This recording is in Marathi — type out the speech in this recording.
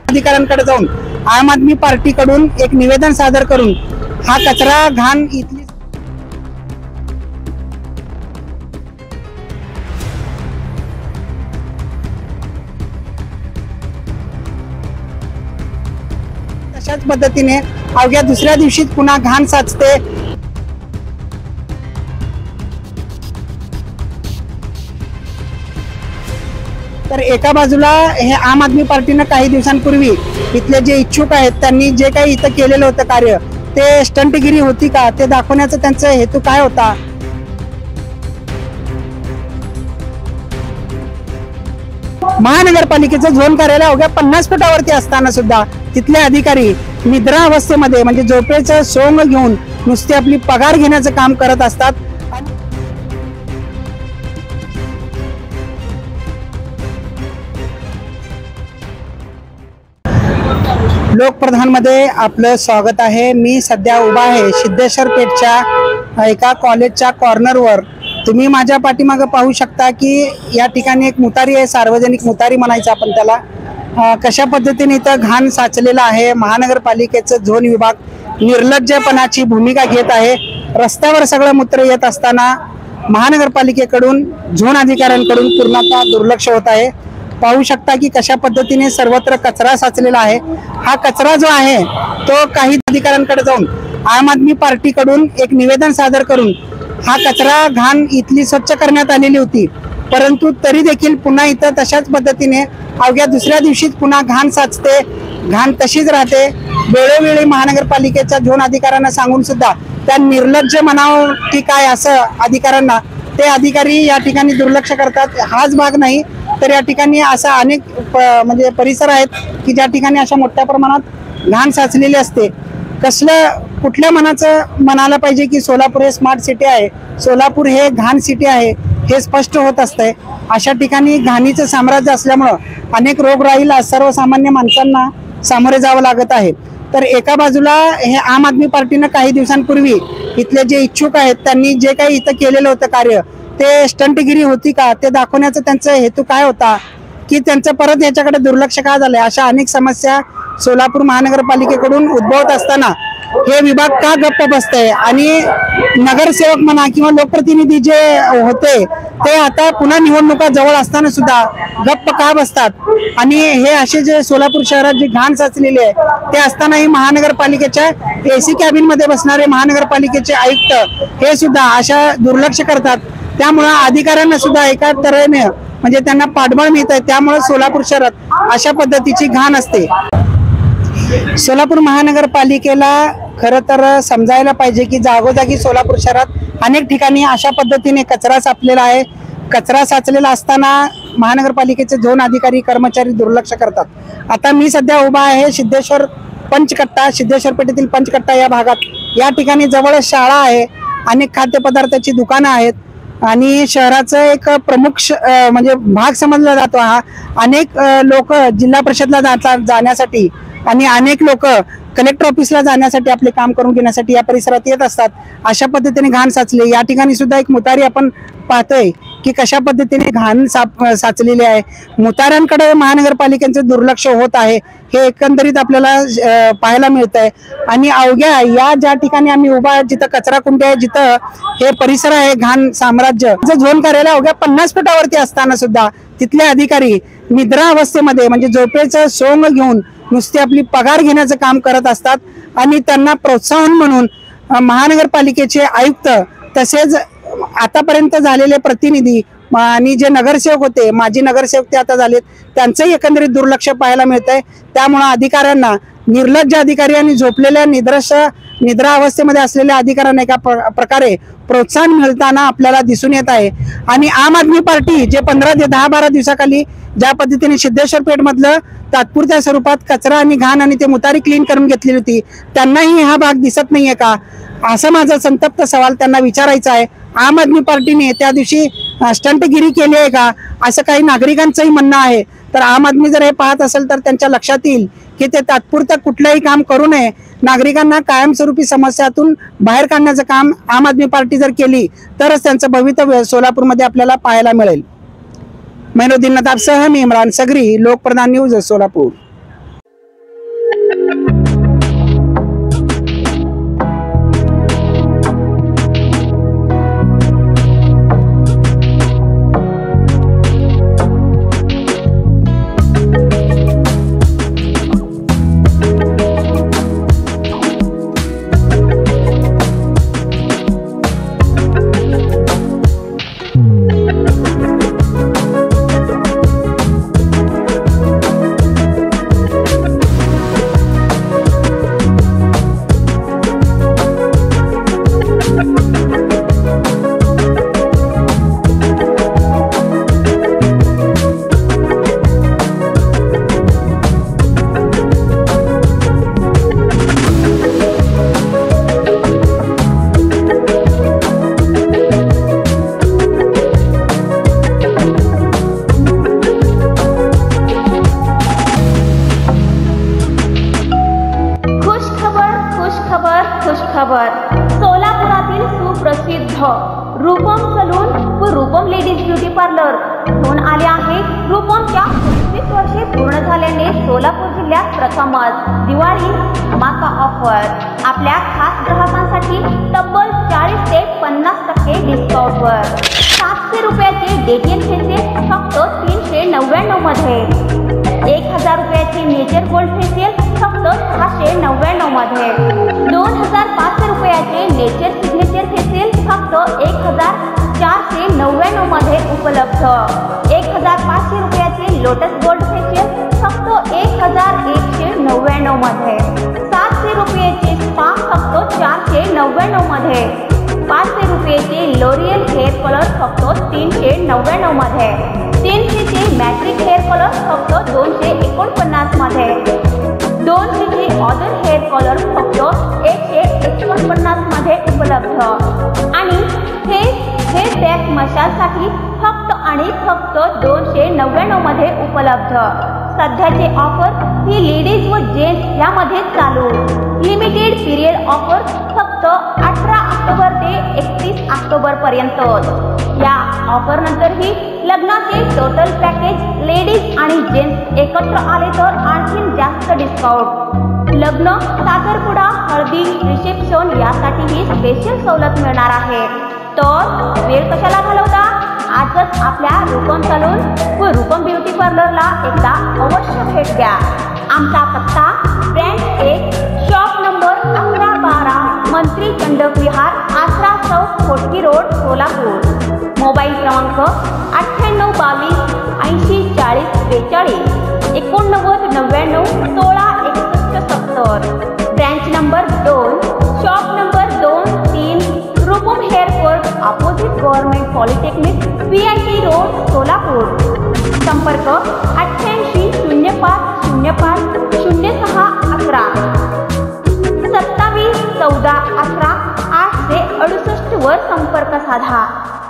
अधिकाऱ्यांकडे जाऊन आम आदमी पार्टीकडून एक निवेदन सादर करून हा कचरा घाण इथली तशाच पद्धतीने अवघ्या दुसऱ्या दिवशी पुन्हा घाण साचते। तर एका बाजूला हे आम आदमी पार्टीने काही दिवसांपूर्वी इथले जे इच्छुक आहेत त्यांनी जे काही इथं केलेलं होतं कार्य ते स्टंटगिरी होती का ते दाखवण्याचा त्यांचा हेतू काय होता। महानगरपालिकेचं झोन कार्यालय अवघ्या 50 फुटावरती असताना सुद्धा तिथले अधिकारी निद्रा अवस्थेमध्ये म्हणजे झोपेचं सोंग घेऊन नुसते आपली पगार घेण्याचं काम करत असतात। लोकप्रधान मध्ये आपलं स्वागत आहे। मी सध्या उभा आहे सिद्धेश्वर पेठच्या एका कॉलेजच्या कॉर्नरवर। तुम्ही माझ्या पाठीमागे पाहू शकता की या ठिकाणी एक मुतारी आहे, सार्वजनिक मुतारी म्हणायचं आपण त्याला। कशा पद्धतीने इथं घाण साचलेला आहे। महानगरपालिकेचं झोन विभाग निर्लज्जपणाची भूमिका घेत आहे। रस्त्यावर सगळं मूत्र येत असताना महानगरपालिकेकडून झोन अधिकाऱ्यांकडून पूर्णतः दुर्लक्ष होत आहे। पाहू शकता की कशा पद्धतीने सर्वत्र कचरा साचलेला आहे। हा कचरा जो आहे तो काही अधिकाऱ्यांकडे जाऊन आम आदमी पार्टीकडून एक निवेदन सादर करून हा कचरा घाण इथली स्वच्छ करण्यात आलेली होती, परंतु तरी देखील पुन्हा इथं तशाच पद्धतीने अवघ्या दुसऱ्या दिवशी पुन्हा घाण साचते, घाण तशीच राहते। वेळोवेळी महानगरपालिकेच्या झोन अधिकाऱ्यांना सांगून सुद्धा त्या निर्लज्ज म्हणावं की काय असं अधिकाऱ्यांना ते अधिकारी या ठिकाणी दुर्लक्ष करतात। हाच भाग नाही तर या ठिकाणी असा अनेक म्हणजे परिसर आहेत की ज्या ठिकाणी अशा मोठ्या प्रमाणात घाण साचलेली असते। कसलं कुठल्या म्हणायला पाहिजे की सोलापूर हे स्मार्ट सिटी आहे, सोलापूर हे घाण सिटी आहे हे स्पष्ट होत असतंय। अशा ठिकाणी घाणीचं साम्राज्य असल्यामुळं अनेक रोगराईला सर्वसामान्य माणसांना सामोरे जावं लागत आहे। तर एका बाजूला हे आम आदमी पार्टीने काही दिवसांपूर्वी इथले जे इच्छुक आहेत त्यांनी जे काही इथं केलेलं होतं कार्य ते स्टंटगिरी होती का ते दाखवण्याचा त्यांचा हेतू काय होता की त्यांचं परत याच्याकडे दुर्लक्ष का झालंय। अशा अनेक समस्या सोलापूर महानगरपालिकेकडून उद्भवत असताना हे विभाग का गप्प बसतंय आणि नगरसेवक म्हणा किंवा लोकप्रतिनिधी जे होते ते आता पुन्हा निवडणुका जवळ असताना सुद्धा गप्प का बसतात आणि हे असे जे सोलापूर शहरात जी घाण साचलेली आहे ते असतानाही महानगरपालिकेच्या एसी कॅबिन मध्ये बसणारे महानगरपालिकेचे आयुक्त हे सुद्धा अशा दुर्लक्ष करतात। त्यामुळे अधिकाऱ्यांना सुद्धा एका तऱ्हेने म्हणजे त्यांना पाठबळ मिळत आहे। त्यामुळे सोलापूर शहरात अशा पद्धतीची घाण असते। सोलापूर महानगरपालिकेला खरं तर समजायला पाहिजे की जागोजागी सोलापूर शहरात अनेक ठिकाणी अशा पद्धतीने कचरा साचलेला आहे। कचरा साचलेला असताना महानगरपालिकेचे झोन अधिकारी कर्मचारी दुर्लक्ष करतात। आता मी सध्या उभा आहे सिद्धेश्वर पेठेतील पंचकट्टा या भागात। या ठिकाणी जवळ शाळा आहे, अनेक खाद्यपदार्थाची दुकानं आहेत आणि शहराचं एक प्रमुख म्हणजे भाग समजला जातो हा। अनेक लोक जिल्हा परिषदला जाण्यासाठी आणि अनेक लोक कलेक्टर ऑफिसला जाण्यासाठी आपले काम करून घेण्यासाठी या परिसरात येत असतात। अशा पद्धतीने घाण साचली। या ठिकाणी सुद्धा एक मुतारी आपण पाहतोय की कशा पद्धतीने घाण साचलेली आहे। मुताऱ्यांकडे महानगरपालिकेचं दुर्लक्ष होत आहे हे एकंदरीत आपल्याला पाहायला मिळतंय। आणि अवघ्या या ज्या ठिकाणी आम्ही उभा जिथं कचरा कुंडी आहे, जिथं हे परिसर आहे घाण साम्राज्य, झोन कार्यालय अवघ्या 50 फुटावरती असताना सुद्धा तिथले अधिकारी निद्रा अवस्थेमध्ये म्हणजे झोपेचं सोंग घेऊन नुसते आपली पगार घेण्याचं काम करत असतात। आणि त्यांना प्रोत्साहन म्हणून महानगरपालिकेचे आयुक्त तसेच आतापर्यंत झालेले प्रतिनिधी आणि जे नगरसेवक होते, माजी नगरसेवक ते आता झालेत, त्यांचंही एकंदरीत दुर्लक्ष पाहायला मिळतंय। त्यामुळे अधिकाऱ्यांना निर्लज्ज अधिकारी आणि झोपलेल्या निद्रा अवस्थेमध्ये असलेल्या अधिकाऱ्यांना एका प्रकारे प्रोत्साहन मिळताना आपल्याला दिसून येत आहे। आणि आम आदमी पार्टी जे 15 ते 10-12 दिवसाखाली ज्या पद्धतीने सिद्धेश्वर पेठ मधलं तात्पुरत्या स्वरूपात कचरा आणि घाण आणि ते मुतारी क्लीन करून घेतलेली होती, त्यांनाही हा भाग दिसत नाहीये का असा माझा संतप्त सवाल त्यांना विचारायचा आहे। आम आदमी पार्टीने त्या दिवशी स्टंटगिरी केली आहे का असं काही नागरिकांचंही म्हणणं आहे। तर आम आदमी जर हे पाहत असेल तर त्यांच्या लक्षात येईल की ते तात्पुरतं कुठलंही काम करू नये, नागरिकांना कायमस्वरूपी समस्यातून बाहेर काढण्याचं काम आम आदमी पार्टी जर केली तरच त्यांचं भवितव्य सोलापूरमध्ये आपल्याला पाहायला मिळेल। मैनुद्दीन नदाबसह मी इम्रान सगरी, लोकप्रधान न्यूज, सोलापूर। इथं रूपम सलून व रूपम लेडीज ब्युटी पार्लर घेऊन आले आहे. रूपमच्या 25 वर्षे पूर्ण झाल्याने सोलापूर जिल्ह्यात प्रथमच दिवाळी धमाका ऑफर. आपल्या खास ग्राहकांसाठी तब्बल 40 ते 50% डिस्काउंटवर 700 रुपयाचे डेटियन फेशियल फक्त 399 मध्ये. 1000 रुपयाचे नेचर गोल्ड फेशियल फक्त 699 मध्ये. 2500 रुपयाचे नेचर सिग्नेचर फेशियल फक्त 1499 मध्ये उपलब्ध. 1500 रुपयाचे लोटस गोल्ड फेशियल फक्त 1199 मध्ये. 700 रुपयाचे स्पा फक्त 499 मध्ये. 500 रुपयाचे लोरियल हेअर कलर फक्त 399 मध्ये. 300 चे मॅट्रिक हेअर कलर फक्त 249 मध्ये. 200 चे अदर हेअर कलर फक्त 149 मध्ये उपलब्ध. आणि हे हेअर पॅक मसाजसाठी फक्त आणि फक्त 299 मध्ये उपलब्ध. सध्याचे ऑफर ही लेडीज व जेंट्स यामध्ये चालू. लिमिटेड पिरियड ऑफर फक्त 18 ऑक्टोबर ते 31 ऑक्टोबर पर्यंत. या ऑफर नंतरही लग्नाचे टोटल पॅकेज लेडीज आणि जेंट्स एकत्र आले तर आणखी जास्त डिस्काउंट. लग्न, साखरपुडा, हळदी, रिसेप्शन यासाठीही स्पेशल सवलत मिळणार आहे. तर वेळ कशाला घालवता, आजच आपल्या रूपम सलून व रूपम ब्युटी पार्लरला एकदा अवश्य भेट द्या. आमचा पत्ता ब्रँच 1, शॉप नंबर 1112, मंत्री चंडक विहार, आसरा चौक, कोटकी रोड, सोलापूर. मोबाईल क्रमांक 9822 80 40 42, 89 99 16 61 70. Branch number 2, shop number 2, 3, Roopam hair court, opposite government polytechnic, PIT road, Solapur. संपर्क 88 05 05 06 11, 27 14 11 868 वर संपर्क साधा.